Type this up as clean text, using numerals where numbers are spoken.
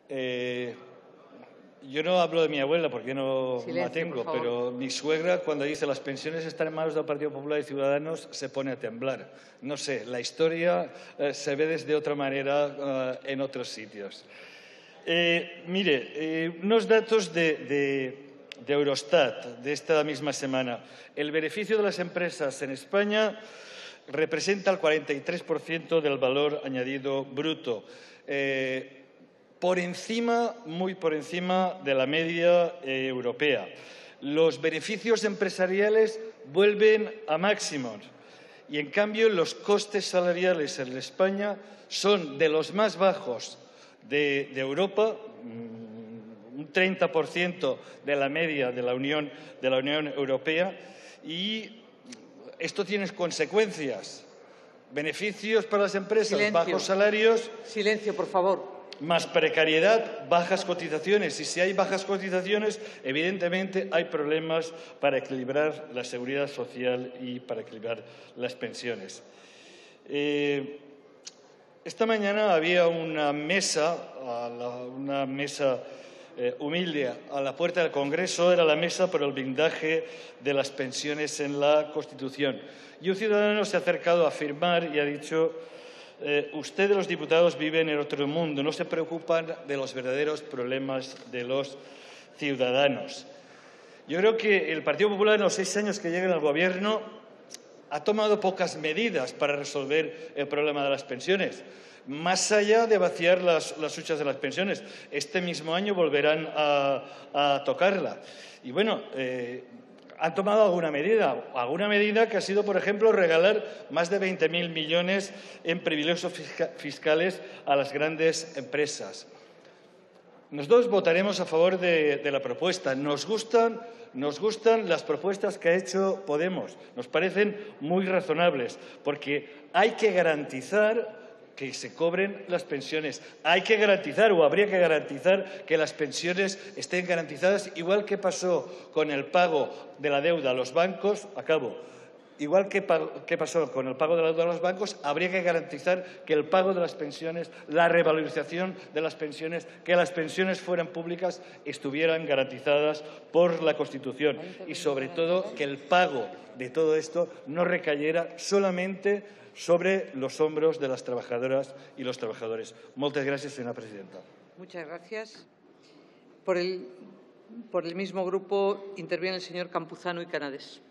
Yo no hablo de mi abuela porque no la tengo, por favor. pero mi suegra, cuando dice las pensiones están en manos del Partido Popular y Ciudadanos, se pone a temblar. No sé, la historia se ve desde otra manera en otros sitios. Mire, unos datos de Eurostat de esta misma semana. El beneficio de las empresas en España representa el 43% del valor añadido bruto. Muy por encima de la media europea. Los beneficios empresariales vuelven a máximos y, en cambio, los costes salariales en España son de los más bajos de Europa, un 30% de la media de la Unión Europea, y esto tiene consecuencias. Beneficios para las empresas, Silencio. bajos salarios. Silencio, por favor. Más precariedad, bajas cotizaciones. Y si hay bajas cotizaciones, evidentemente hay problemas para equilibrar la seguridad social y para equilibrar las pensiones. Esta mañana había una mesa humilde a la puerta del Congreso. Era la mesa por el blindaje de las pensiones en la Constitución. Y un ciudadano se ha acercado a firmar y ha dicho: ustedes, los diputados, viven en otro mundo, no se preocupan de los verdaderos problemas de los ciudadanos. Yo creo que el Partido Popular, en los 6 años que lleva al Gobierno, ha tomado pocas medidas para resolver el problema de las pensiones, más allá de vaciar las huchas de las pensiones. Este mismo año volverán a tocarla. Y bueno, han tomado alguna medida que ha sido, por ejemplo, regalar más de 20.000 millones en privilegios fiscales a las grandes empresas. Nosotros votaremos a favor de la propuesta. Nos gustan las propuestas que ha hecho Podemos. Nos parecen muy razonables, porque hay que garantizar que se cobren las pensiones. Hay que garantizar, o habría que garantizar, que las pensiones estén garantizadas, igual que pasó con el pago de la deuda a los bancos. Igual que pasó con el pago de la deuda a los bancos, habría que garantizar que el pago de las pensiones, la revalorización de las pensiones, que las pensiones fueran públicas, estuvieran garantizadas por la Constitución. Y, sobre todo, que el pago de todo esto no recayera solamente sobre los hombros de las trabajadoras y los trabajadores. Muchas gracias, señora presidenta. Muchas gracias. Por el mismo grupo interviene el señor Campuzano y Canades.